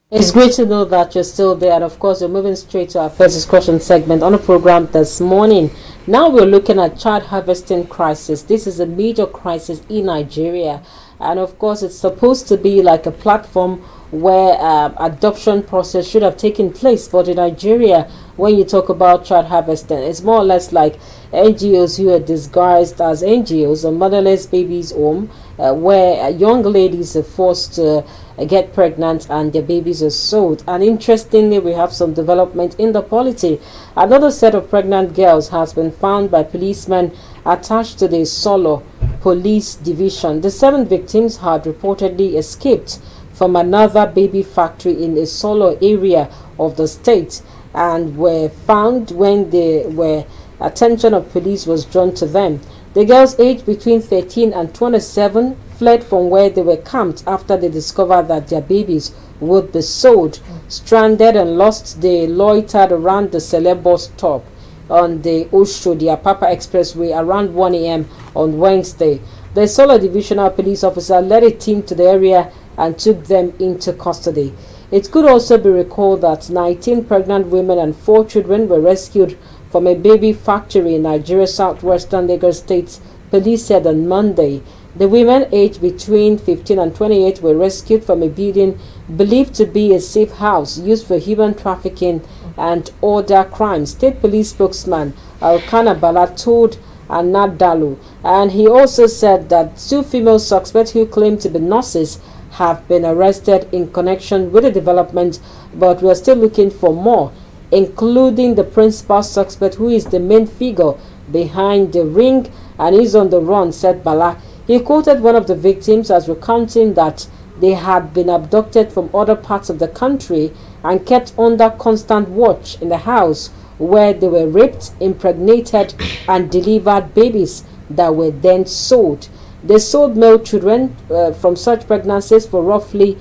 It's great to know that you're still there, and of course, we're moving straight to our first discussion segment on the program this morning. Now we're looking at child harvesting crisis. This is a major crisis in Nigeria, and of course, it's supposed to be like a platform where adoption process should have taken place. But in Nigeria, when you talk about child harvesting, it's more or less like NGOs who are disguised as NGOs, a motherless babies home, where young ladies are forced to get pregnant and their babies are sold. And interestingly, we have some development in the polity. Another set of pregnant girls has been found by policemen attached to the Solo police division. The 7 victims had reportedly escaped from another baby factory in a Solo area of the state and were found when attention of police was drawn to them. The girls aged between 13 and 27 fled from where they were camped after they discovered that their babies would be sold. Stranded and lost, they loitered around the Celeb bus stop on the Oshodi-Apapa Expressway around 1 a.m. on Wednesday. The Solo Divisional Police officer led a team to the area and took them into custody. It could also be recalled that 19 pregnant women and 4 children were rescued from a baby factory in Nigeria's southwestern Lagos State, police said on Monday. The women aged between 15 and 28 were rescued from a building believed to be a safe house used for human trafficking and other crimes. State police spokesman Alkana Bala told Anadalu, and he also said that 2 female suspects who claim to be nurses have been arrested in connection with the development, but we are still looking for more, including the principal suspect who is the main figure behind the ring and is on the run, said Bala. He quoted one of the victims as recounting that they had been abducted from other parts of the country and kept under constant watch in the house where they were raped, impregnated and delivered babies that were then sold. They sold male children from such pregnancies for roughly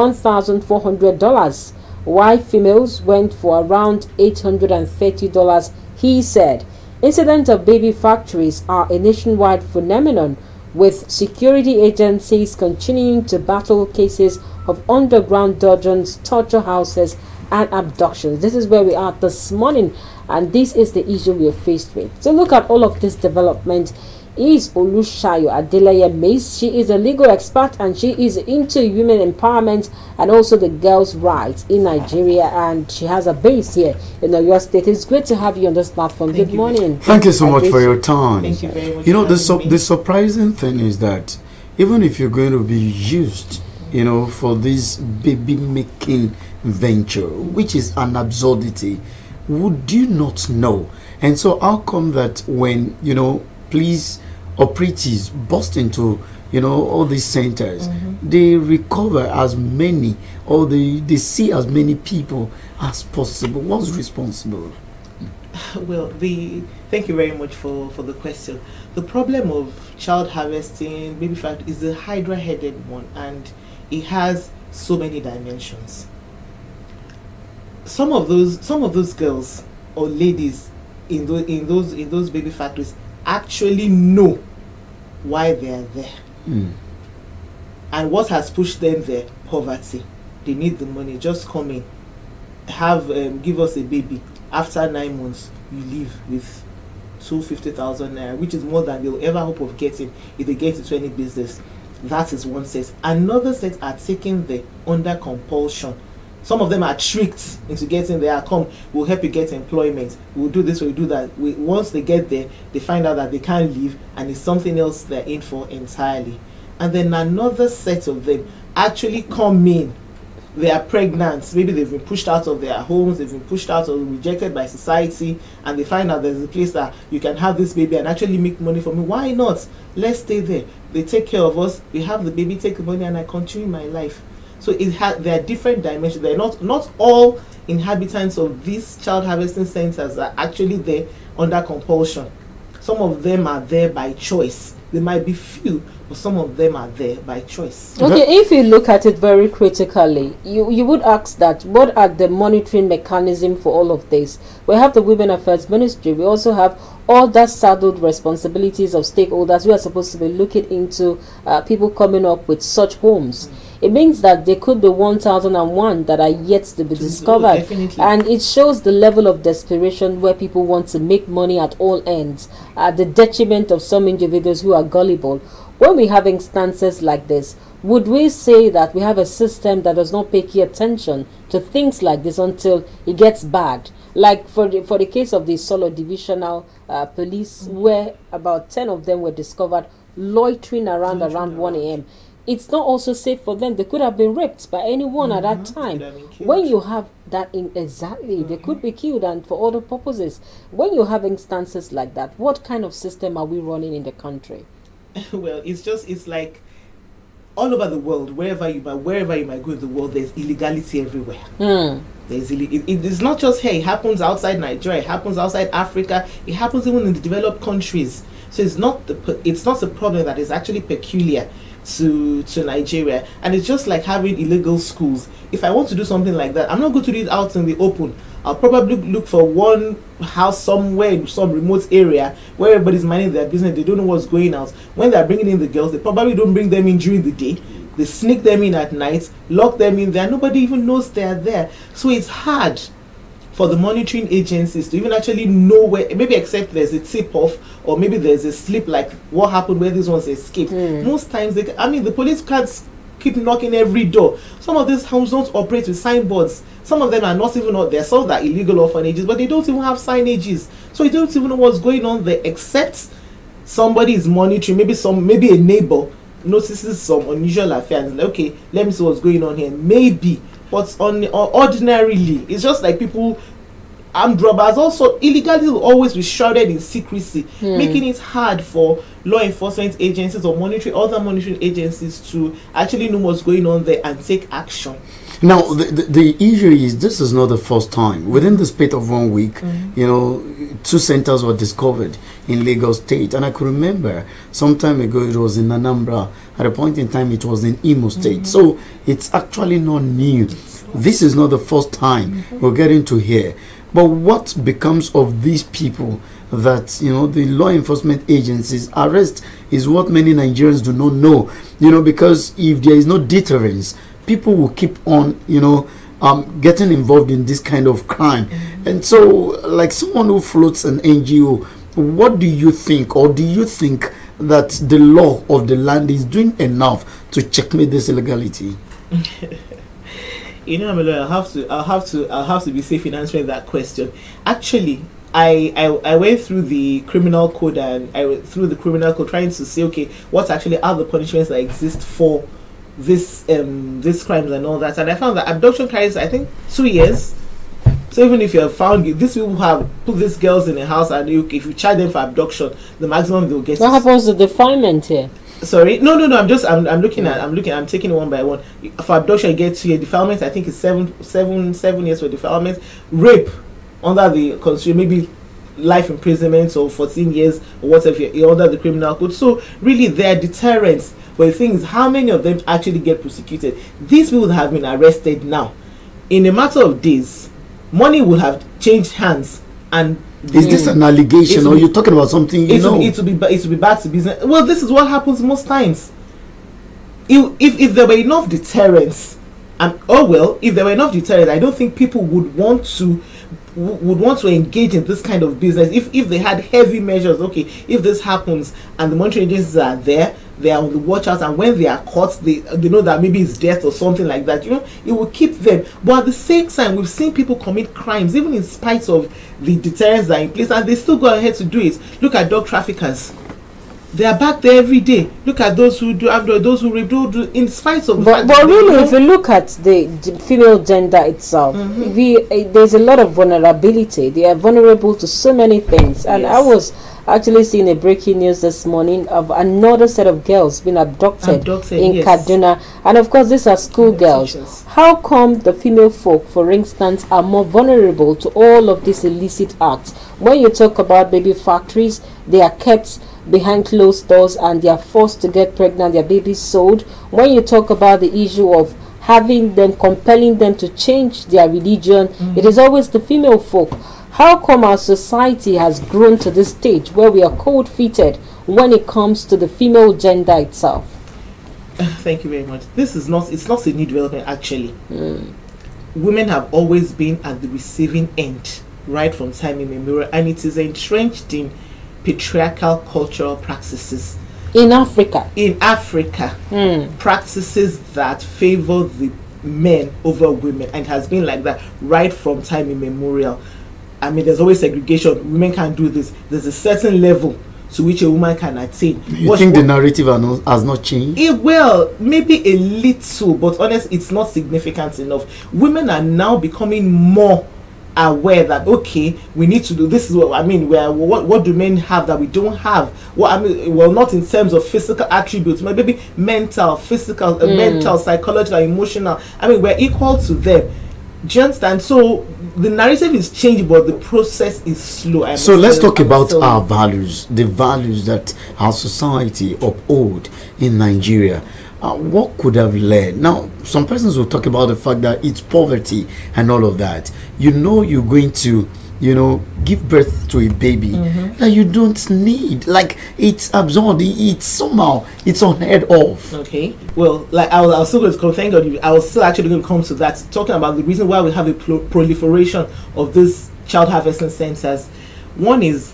$1,400, while females went for around $830, he said. Incidents of baby factories are a nationwide phenomenon, with security agencies continuing to battle cases of underground dungeons, torture houses, and abductions. This is where we are this morning, and this is the issue we are faced with. So look at all of this development. Is Olusayo Adeleye Mace. She is a legal expert and she is into women empowerment and also the girls' rights in Nigeria, and she has a base here in Oyo State. It's great to have you on this platform. Good morning. Thank you so much for your time. Thank you very much. You know, the surprising thing is that even if you're going to be used, you know, for this baby making venture, which is an absurdity, would you not know? And so how come that when, you know, police operatives bust into, you know, all these centers, they recover as many, or they see as many people as possible? What's responsible? Well, thank you very much for the question. The problem of child harvesting, baby fat, is a hydra-headed one, and it has so many dimensions. Some of those girls or ladies in those baby factories actually know why they are there, and what has pushed them there. Poverty. They need the money. Just come in, give us a baby. After 9 months, you leave with 250,000 naira, which is more than they'll ever hope of getting if they get into any business. That is one set. Another set are taking the under compulsion. Some of them are tricked into getting there. Come, we'll help you get employment. We'll do this, we'll do that. Once they get there, they find out that they can't leave and it's something else they're in for entirely. And then another set of them actually come in. They are pregnant. Maybe they've been pushed out of their homes, they've been pushed out or rejected by society, and they find out there's a place that you can have this baby and actually make money for me. Why not? Let's stay there. They take care of us. We have the baby, take the money, and I continue my life. So there are different dimensions. They're not all inhabitants of these child harvesting centers are actually there under compulsion. Some of them are there by choice. There might be few, but some of them are there by choice. Okay, if you look at it very critically, you would ask that what are the monitoring mechanism for all of this? We have the Women Affairs Ministry. We also have all that saddled responsibilities of stakeholders who are supposed to be looking into people coming up with such homes. it means that there could be 1001 that are yet to be discovered. Definitely. And it shows the level of desperation where people want to make money at all ends, at the detriment of some individuals who are gullible. When we have instances like this, would we say that we have a system that does not pay key attention to things like this until it gets bad? Like for the case of the Solo Divisional Police, where about 10 of them were discovered loitering around 1 a.m. It's not also safe for them. They could have been raped by anyone at that time. When you have that exactly, they could be killed and for other purposes. When you have instances like that, what kind of system are we running in the country? Well, it's like all over the world, wherever you might go in the world, there's illegality everywhere. It's not just here. It happens outside Nigeria. It happens outside Africa. It happens even in the developed countries. So it's not a problem that is actually peculiar to Nigeria. And it's just like having illegal schools. If I want to do something like that, I'm not going to do it out in the open. I'll probably look for one house somewhere in some remote area where everybody's minding their business. They don't know what's going on. When they're bringing in the girls, they probably don't bring them in during the day. They sneak them in at night, lock them in there. Nobody even knows they're there. So it's hard for the monitoring agencies to even actually know where, maybe except there's a tip-off or maybe there's a slip like what happened where these ones escaped. Most times, the police can't keep knocking every door. Some of these homes don't operate with signboards. Some of them are not even out there. Some that illegal orphanages, but they don't even have signages. So you don't even know what's going on there, except somebody is monitoring. Maybe a neighbor notices some unusual affairs. Like, okay, let me see what's going on here. Maybe, but ordinarily, it's just like people. Armed robbers also, illegality will always be shrouded in secrecy, making it hard for law enforcement agencies or other monitoring agencies to actually know what's going on there and take action. Now, the issue is this is not the first time. Within the space of 1 week, 2 centers were discovered in Lagos State. And I could remember some time ago it was in Anambra. At a point in time it was in Imo State. So it's actually not new. This is not the first time we're getting to hear. But what becomes of these people that the law enforcement agencies arrest is what many Nigerians do not know. Because if there is no deterrence, people will keep on getting involved in this kind of crime. And so, like someone who floats an NGO, what do you think, or do you think that the law of the land is doing enough to checkmate this illegality? I'm a lawyer. I'll have to be safe in answering that question. Actually, I went through the criminal code trying to see, okay, what actually are the punishments that exist for this crimes and all that, and I found that abduction carries, I think, 2 years. So even if you have found these people have put these girls in a house, and if you charge them for abduction, the maximum they'll get. What happens to defilement here? Sorry, no. I'm taking it one by one. For abduction, you get 2 years. Defilement, I think, is 7 years for defilement. Rape, under the constitution, maybe life imprisonment or 14 years or whatever under the criminal code. So really, there are deterrents. But the thing is, how many of them actually get prosecuted? These people have been arrested now. In a matter of days, money will have changed hands. And is this an allegation, or you're talking about something it will be back to business? Well, this is what happens most times. If there were enough deterrents, if there were enough deterrents, I don't think people would want to engage in this kind of business. If they had heavy measures, okay, if this happens and the monitoring agencies are there, they are on the watch out, and when they are caught, they know that maybe it's death or something like that. It will keep them. But at the same time, we've seen people commit crimes even in spite of the deterrents that are in place, and they still go ahead to do it. Look at dog traffickers. They are back there every day. Look at those who do those who rape, do in spite of. But really, if you look at the female gender itself, there's a lot of vulnerability. They are vulnerable to so many things, and yes. I was actually seeing a breaking news this morning of another set of girls being abducted in Kaduna, and of course these are school girls. How come the female folk, for instance, are more vulnerable to all of these illicit acts? When you talk about baby factories, they are kept behind closed doors and they are forced to get pregnant, their babies sold. When you talk about the issue of having them, compelling them to change their religion, it is always the female folk. How come our society has grown to this stage where we are cold-feeted when it comes to the female gender itself? Thank you very much. It's not a new development actually. Women have always been at the receiving end right from time immemorial, and it is entrenched in patriarchal cultural practices. In Africa, practices that favor the men over women, and it has been like that right from time immemorial. I mean, there's always segregation. Women can't do this. There's a certain level to which a woman can attain. You think the narrative has not changed? It will, maybe a little, but honestly, it's not significant enough. Women are now becoming more aware that, okay, we need to do this. Is what I mean. What do men have that we don't have? Well, I mean, well, not in terms of physical attributes, but maybe mental, physical, mental, psychological, emotional. I mean, we're equal to them. Do you understand? So the narrative is changing, but the process is slow. So let's talk about our values, the values that our society uphold in Nigeria. What could have led? Now, some persons will talk about the fact that it's poverty and all of that. You're going to, give birth to a baby that you don't need. Like, it's absurd. It's somehow, it's unheard of. Okay. Well, like I was still going to come. Thank God, I was still actually going to come to that, talking about the reason why we have a proliferation of these child harvesting centers. One is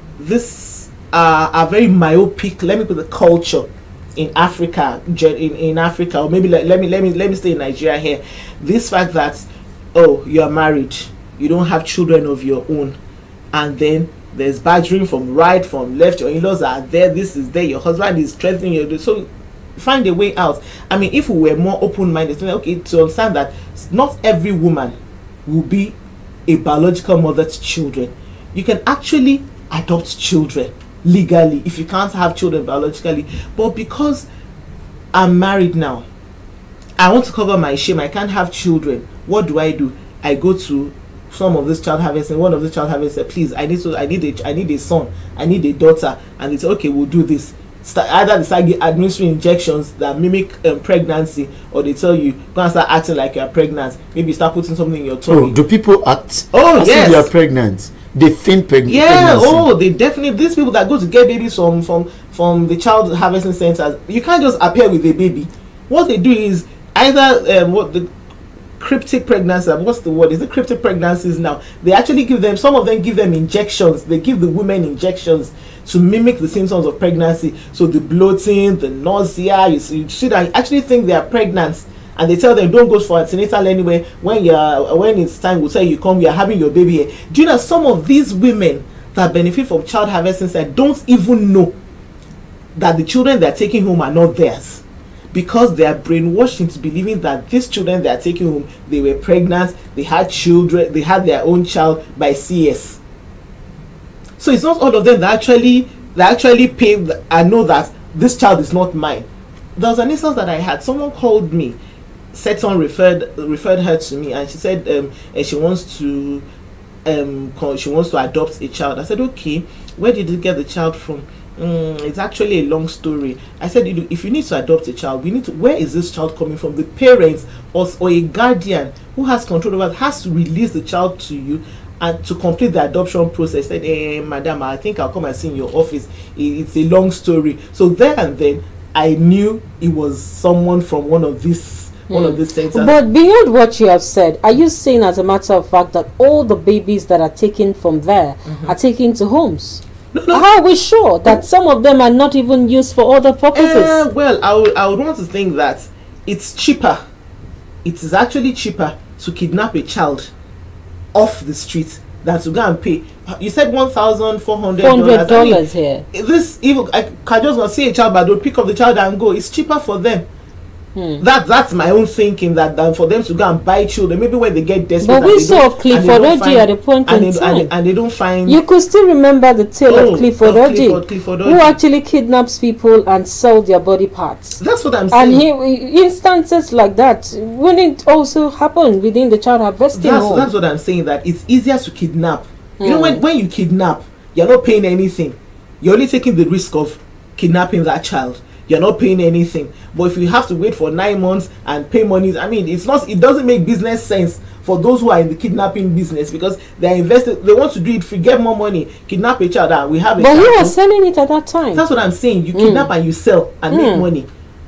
this a very myopic. Let me put the culture in Africa, in Africa, or maybe let me stay in Nigeria here. This fact that, oh, you are married, you don't have children of your own, and then there's badgering from right, from left, your in-laws are there, this is there, your husband is threatening you, so find a way out. I mean, if we were more open-minded, okay, to understand that not every woman will be a biological mother to children. You can actually adopt children legally if you can't have children biologically, but because I'm married now, I want to cover my shame, I can't have children. What do? I go to some of this child harvesting. One of the child harvesters, please, I need a son, I need a daughter, and they say, okay, we'll do this. Either they start administering injections that mimic pregnancy, or they tell you go and start acting like you're pregnant. Maybe start putting something in your tummy. Oh, do people act? Oh, as yes, if they are pregnant? They feign pregnancy. Yeah. Oh, they definitely. These people that go to get babies from the child harvesting centers, you can't just appear with a baby. What they do is either what the cryptic pregnancy, what's the word? Is it cryptic pregnancies now? They actually give them, some of them give them injections. They give the women injections to mimic the symptoms of pregnancy. So the bloating, the nausea, you see that you actually think they are pregnant, and they tell them don't go for antenatal anyway. When it's time, we'll tell you come, you're having your baby here. Do you know some of these women that benefit from child harvesting don't even know that the children they're taking home are not theirs, because they are brainwashed into believing that these children they are taking home, they were pregnant, they had children, they had their own child by CS. So it's not all of them that actually pay and know that this child is not mine. There was an instance that I had. Someone called me, said someone referred her to me, and she said she wants to adopt a child. I said, okay, where did you get the child from? It's actually a long story. I said, if you need to adopt a child, where is this child coming from? The parents or a guardian who has control over it has to release the child to you and to complete the adoption process. I said, madam, I think I'll come and see in your office. It's a long story. So there and then I knew it was someone from one of these centers. But beyond what you have said, are you saying as a matter of fact that all the babies that are taken from there are taken to homes? No. How are we sure that some of them are not even used for other purposes? Well, I would want to think that it's cheaper. It is actually cheaper to kidnap a child off the street than to go and pay. You said $1,400 here. This even I can just go see a child, but don't pick up the child and go. It's cheaper for them. That's my own thinking, that than for them to go and buy children. Maybe when they get desperate. But we saw of Clifford Oji at a point in time, and they don't find. You could still remember the tale of Clifford Oji, who actually kidnaps people and sell their body parts. That's what I'm saying. And instances like that wouldn't also happen within the child harvesting home. That's what I'm saying. That it's easier to kidnap. You know, when you kidnap, you're not paying anything. You're only taking the risk of kidnapping that child. You're not paying anything. But if you have to wait for 9 months and pay money, I mean, it doesn't make business sense for those who are in the kidnapping business, because they're invested, they want to do it free, get more money, kidnap a child, and we have a But he was selling it at that time. That's what I'm saying. You kidnap and you sell and make money.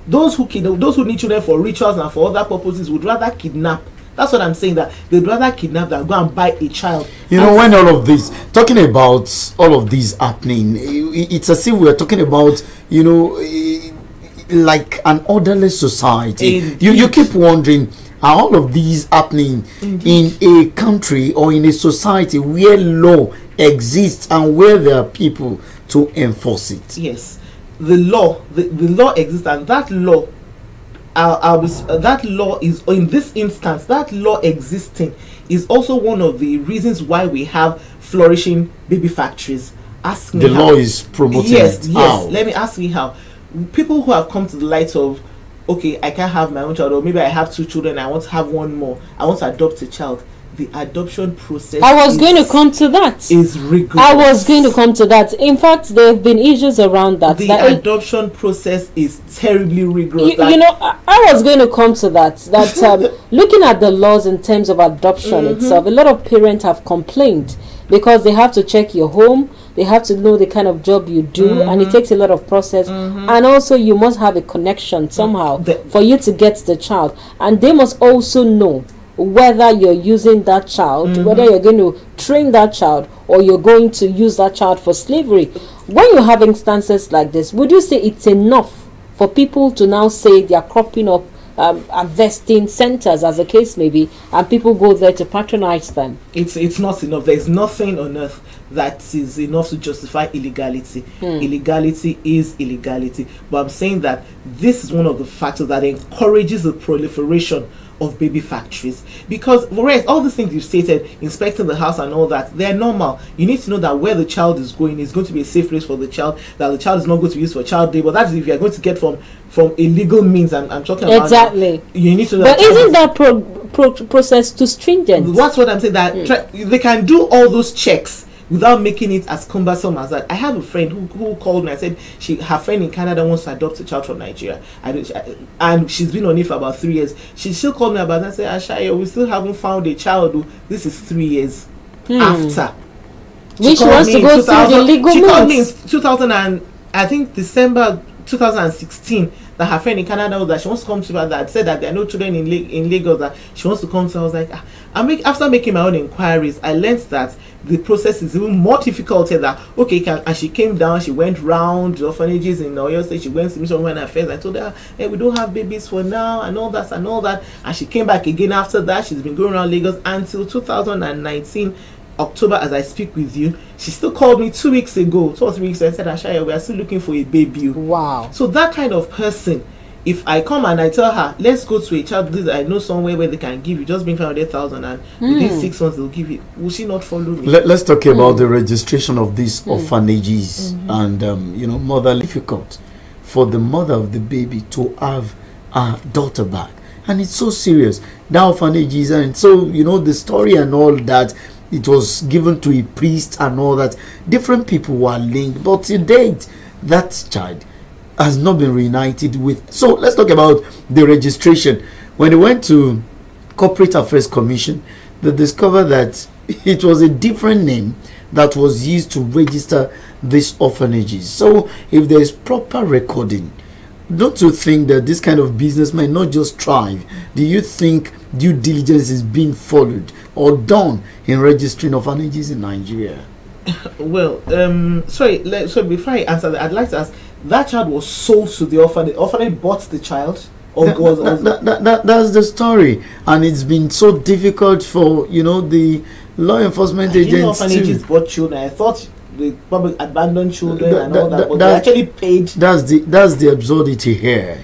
those who need children for rituals and for other purposes would rather kidnap. That's what I'm saying, that they'd rather kidnap than go and buy a child. You know, when all of this, talking about all of these happening, it's as if we're talking about, you know, like an orderless society. You keep wondering, are all of these happening in a country or in a society where law exists and where there are people to enforce it? Yes, the law exists, and that law, that law is, in this instance, that law existing is also one of the reasons why we have flourishing baby factories. Ask me the how. law is promoting yes, it. Yes, How? let me ask me how. People who have come to the light of, okay, I can't have my own child, or maybe I have 2 children, I want to have one more, I want to adopt a child. The adoption process, I was going to come to that. Is rigorous. I was going to come to that. In fact, there have been issues around that. The adoption process is terribly rigorous. You know, I was going to come to that. That looking at the laws in terms of adoption itself, a lot of parents have complained because they have to check your home, they have to know the kind of job you do, and it takes a lot of process. And also, you must have a connection somehow for you to get the child, and they must also know whether you're using that child, whether you're going to train that child, or you're going to use that child for slavery. When you have instances like this, would you say it's enough for people to now say they are cropping up investing centers, as the case may be, and people go there to patronize them? It's not enough. There's nothing on earth that is enough to justify illegality. Illegality is illegality. But I'm saying that this is one of the factors that encourages the proliferation of baby factories, because whereas all these things you stated, inspecting the house and all that, they're normal. You need to know that where the child is going is going to be a safe place for the child, that the child is not going to be used for child labor. That's if you're going to get from illegal means. I'm talking about exactly. You need to know. But isn't that process too stringent? That's what I'm saying, that they can do all those checks without making it as cumbersome as that. I have a friend who called me and said her friend in Canada wants to adopt a child from Nigeria, and she's been on it for about 3 years. She still called me about that and said, Ashayo, we still haven't found a child. This is 3 years after. Which wants to go through the legal She called me in means. 2000 and I think December 2016 that her friend in Canada that she wants to come to her, that said that there are no children in Lagos, that she wants to come to. I was like, after making my own inquiries, I learned that the process is even more difficult here. That and she came down, she went round the orphanages in Oyo State, she went to Mission Women Affairs. I told her, hey, we don't have babies for now, and all that and all that. And she came back again after that. She's been going around Lagos until 2019 October, as I speak with you. She still called me 2 weeks ago, 2 or 3 weeks ago, and said, Ashaya, we are still looking for a baby. Wow. So that kind of person, if I come and I tell her, let's go to a child, I know somewhere where they can give you, just bring 500,000 and within 6 months they'll give it, will she not follow me? Let's talk about the registration of these orphanages and mother. Difficult for the mother of the baby to have a daughter back, and it's so serious. Now orphanages, and so the story and all that, it was given to a priest and all that. Different people were linked, but to date that child has not been reunited with. So let's talk about the registration. When they went to Corporate Affairs Commission, they discovered that it was a different name that was used to register these orphanages. So if there is proper recording, don't you think that this kind of business might not just thrive? Do you think due diligence is being followed or done in registering orphanages in Nigeria? Well, sorry, before I answer that, I'd like to ask, that child was sold to the orphanage. The orphanage bought the child? Or that's the story. And it's been so difficult for, the law enforcement agents orphanages bought children. I thought they probably abandoned children and all that, but they actually paid. That's the absurdity here.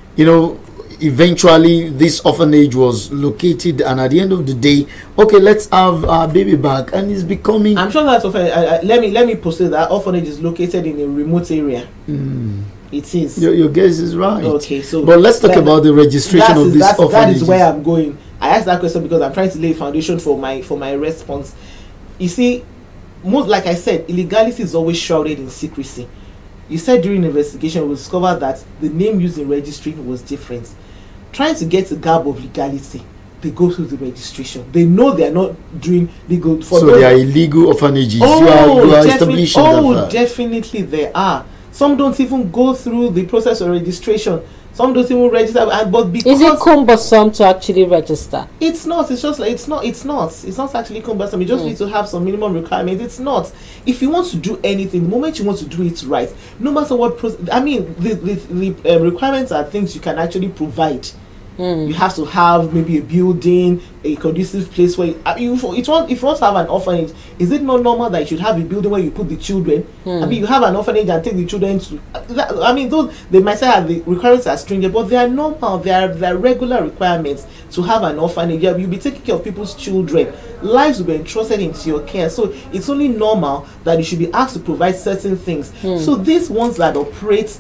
Eventually this orphanage was located, and at the end of the day, okay, let's have our baby back, and it's becoming. I'm sure that's let me post it. That orphanage is located in a remote area. It is. Your guess is right. Okay, so but let's talk about the registration of this orphanage. That is where I'm going. I asked that question because I'm trying to lay a foundation for my response. You see, like I said, illegality is always shrouded in secrecy. You said during the investigation we discovered that the name used in registering was different. Trying to get the garb of legality, they go through the registration. They know they are not doing legal. So they are illegal orphanages. You are establishing that. Definitely they are. Some don't even go through the process of registration. Some don't even register, but because is it cumbersome to actually register? it's not. It's just like it's not actually cumbersome. You just need to have some minimum requirements. It's not. If you want to do anything, the moment you want to do it right, no matter what I mean, the requirements are things you can actually provide. You have to have maybe a building, a conducive place where if you want to have an orphanage, is it not normal that you should have a building where you put the children? I mean, you have an orphanage and take the children to. I mean, those they might say the requirements are stringent, but they are normal. They are regular requirements to have an orphanage. You'll be taking care of people's children. Lives will be entrusted into your care, so it's only normal that you should be asked to provide certain things. So these ones that operate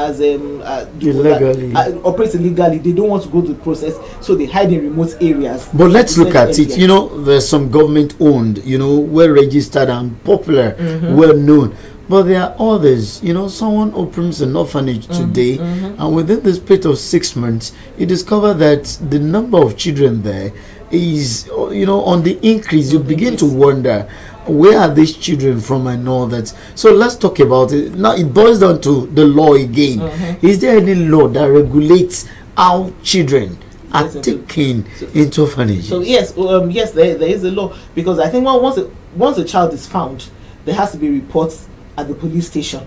illegally, operate illegally, they don't want to go through the process, so they hide in remote areas. But let's look at it. You know, there's some government owned, you know, well registered and popular, well known. But there are others, you know, someone opens an orphanage today, and within the space of 6 months, you discover that the number of children there is, you know, on the increase. You begin to wonder, where are these children from and all that? So let's talk about it. Now it boils down to the law again. Is there any law that regulates how children are taken into orphanages? So yes, yes, there is a law, because I think once a child is found, there has to be reports at the police station.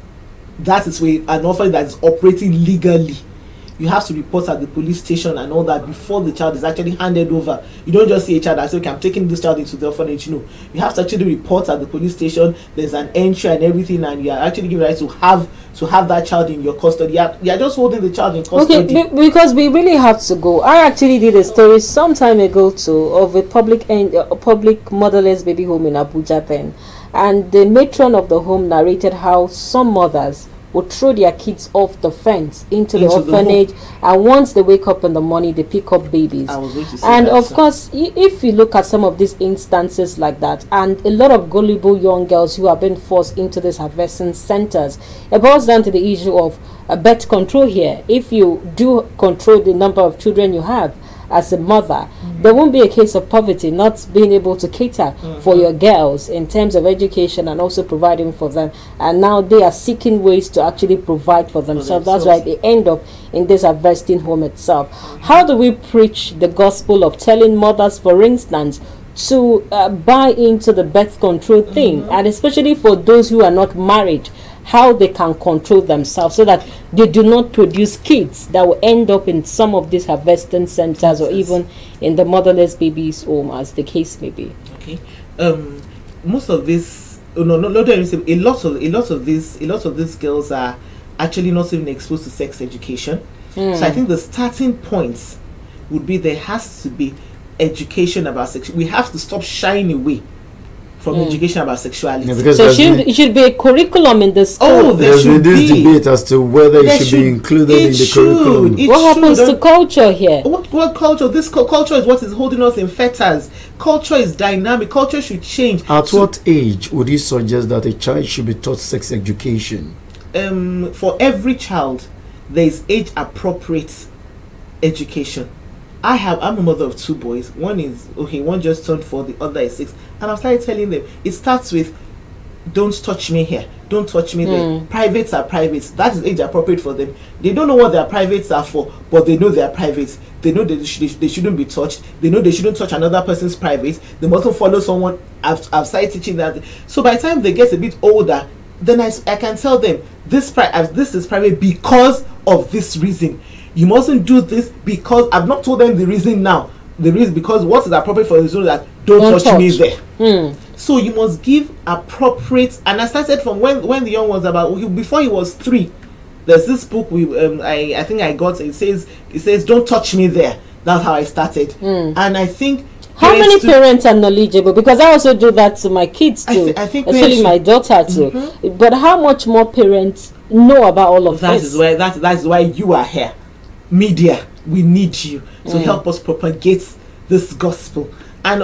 That is where an orphanage that is operating legally, you have to report at the police station and all that before the child is actually handed over. You don't just see a child and say, okay, I'm taking this child into the orphanage. No, you have to actually report at the police station. There's an entry and everything, and you are actually given right to have that child in your custody. You are just holding the child in custody. Okay, because we really have to go. I actually did a story some time ago too of a public motherless baby home in Abuja then, and the matron of the home narrated how some mothers would throw their kids off the fence into the orphanage, and once they wake up in the morning, they pick up babies. And of course, if you look at some of these instances like that, and a lot of gullible young girls who have been forced into these harvesting centers, it boils down to the issue of birth control here. If you do control the number of children you have as a mother, there won't be a case of poverty, not being able to cater for your girls in terms of education and also providing for them. And now they are seeking ways to actually provide for themselves. That's why they end up in this harvesting home itself. How do we preach the gospel of telling mothers, for instance, to buy into the birth control thing, and especially for those who are not married, how they can control themselves so that they do not produce kids that will end up in some of these harvesting centers or even in the motherless babies home, as the case may be. Okay. Most of this, a lot of these girls are actually not even exposed to sex education. So I think the starting points would be there has to be education about sex. We have to stop shying away from education about sexuality. Yeah, so it should be a curriculum in the school. Oh, there's been this debate as to whether it should be included in the curriculum. What happens to culture here? What culture? This culture is what is holding us in fetters. Culture is dynamic. Culture should change. At what age would you suggest that a child should be taught sex education? For every child, there is age appropriate education. I'm a mother of 2 boys. One just turned 4, the other is 6. And I started telling them, it starts with, don't touch me here, don't touch me there. Privates are privates. That is age appropriate for them. They don't know what their privates are for, but they know they are privates. They know they shouldn't be touched. They know they shouldn't touch another person's private. They mustn't follow someone. I've started teaching that. So by the time they get a bit older, then I can tell them, this is private because of this reason. You mustn't do this because I've not told them the reason now. The reason because what is appropriate for the children that don't touch me there. So you must give appropriate. And I started from when the young was before he was 3. There's this book I think I got. It says don't touch me there. That's how I started. And I think how many parents are knowledgeable? Because I also do that to my kids too. I think especially my daughter too. But how much more parents know about all of this? That is why you are here. Media, we need you to help us propagate this gospel, and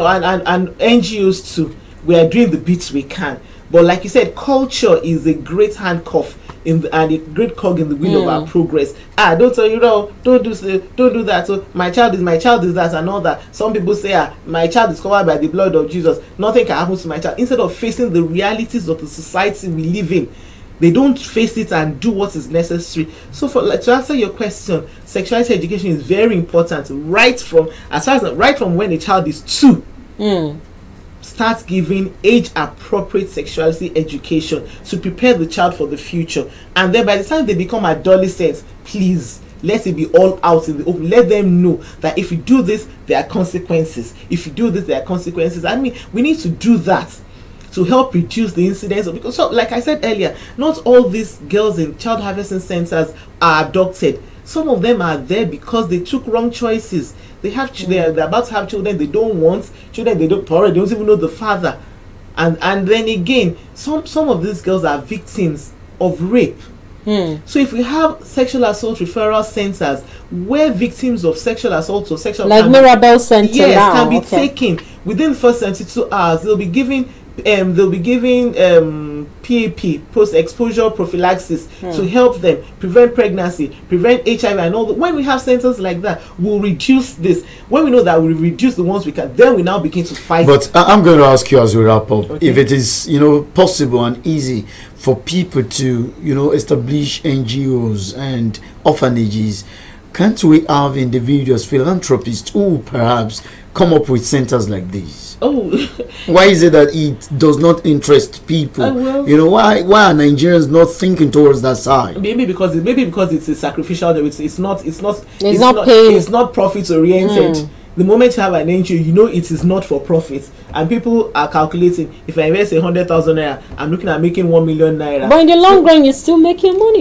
NGOs too. We are doing the bits we can, but like you said, culture is a great handcuff and a great cog in the wheel of our progress. Don't do that. So my child is that and all that. Some people say, my child is covered by the blood of Jesus. Nothing can happen to my child. Instead of facing the realities of the society we live in, They don't face it and do what is necessary. So to answer your question, sexuality education is very important right from when a child is 2. Start giving age appropriate sexuality education to prepare the child for the future. And then by the time they become adolescents, please let it be all out in the open. Let them know that if you do this, there are consequences. If you do this, there are consequences. I mean, we need to do that to help reduce the incidence of, because, so like I said earlier, not all these girls in child harvesting centers are abducted. Some of them are there because they took wrong choices. They have they're about to have children they don't want, children they don't even know the father. And then again, some of these girls are victims of rape. So if we have sexual assault referral centers where victims of sexual assault or sexual like Mirabel Center, yes, can be taken within the first 72 hours, they'll be giving PAP, post-exposure prophylaxis, to help them prevent pregnancy, prevent HIV and all that. When we have centers like that, we'll reduce this. When we know that we reduce the ones we can, then we now begin to fight. But I'm going to ask you as we wrap up, if it is, possible and easy for people to, establish NGOs and orphanages, can't we have individuals, philanthropists who perhaps come up with centers like these? Why is it that it does not interest people? Why are Nigerians not thinking towards that side? Maybe because it's a sacrificial. It's not profit oriented. The moment you have an NGO, it is not for profit, and people are calculating, if I invest 100,000 naira, I'm looking at making 1 million naira. But in the long run, you're still making money.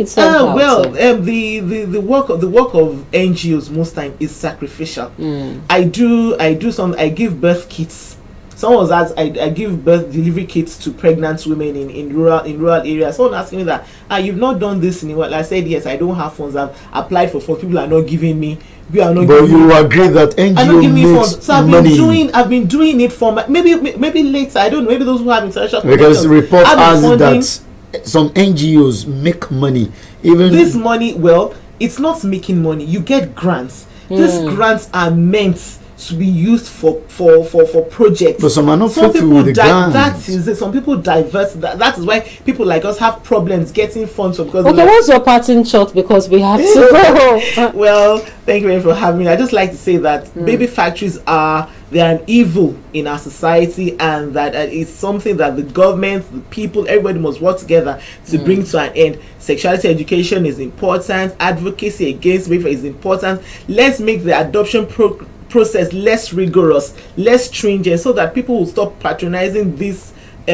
The work of NGOs most time is sacrificial. I give birth kits. Someone was asked, I give birth delivery kits to pregnant women in rural areas. Someone asked me that, you've not done this in a while. I said, yes, I don't have funds. I've applied for funds. People are not giving me. But you agree that NGO makes so I've been doing it for maybe later. I don't know. Maybe those who have international because the report has it that some NGOs make money. Even this money, it's not making money. You get grants. These grants are meant to be used for projects. But some are not faithful with the grants. That is it. Some people divert. That is why people like us have problems getting funds because. Okay, what's your parting shot, because we have to go. Well, thank you very much for having me. I just like to say that baby factories they're an evil in our society, and that it's something that the government, the people, everybody must work together to bring to an end. Sexuality education is important. Advocacy against rape is important. Let's make the adoption process less rigorous, less stringent, so that people will stop patronizing these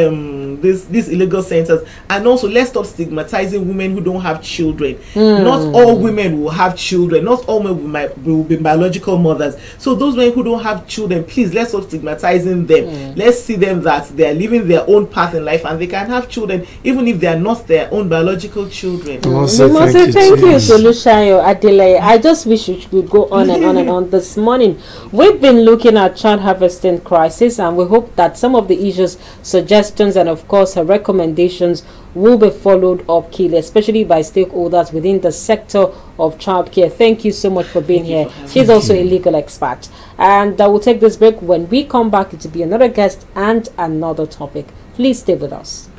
illegal centers, and also let's stop stigmatizing women who don't have children. Not all women will have children. Not all women will be biological mothers. So those women who don't have children, please, let's stop stigmatizing them. Let's see them that they are living their own path in life and they can have children even if they are not their own biological children. Thank you, Olusayo, Adeleye. I just wish we could go on and on and on. This morning we've been looking at child harvesting crisis, and we hope that some of the issues, suggestions, and of course her recommendations will be followed up keenly, especially by stakeholders within the sector of childcare. Thank you so much for being here. She's also a legal expert, and I will take this break. When we come back, it will be another guest and another topic. Please stay with us.